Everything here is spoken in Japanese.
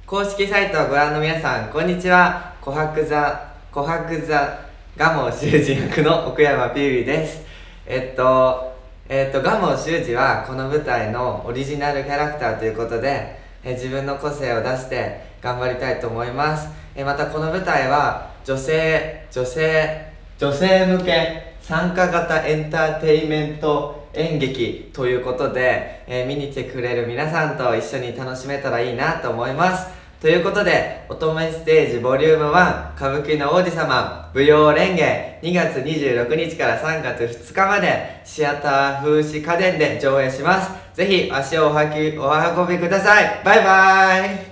公式サイトをご覧の皆さん、こんにちは。琥珀座蒲生修二役の奥山ピービーです。蒲生修二はこの舞台のオリジナルキャラクターということで、自分の個性を出して頑張りたいと思います。またこの舞台は女性向け参加型エンターテインメント演劇ということで、見に来てくれる皆さんと一緒に楽しめたらいいなと思います。ということで、乙女ステージボリューム1歌舞伎の王子様舞踊蓮華2月26日から3月2日までシアター風刺家電で上映します。ぜひ足をお運びください。バイバーイ。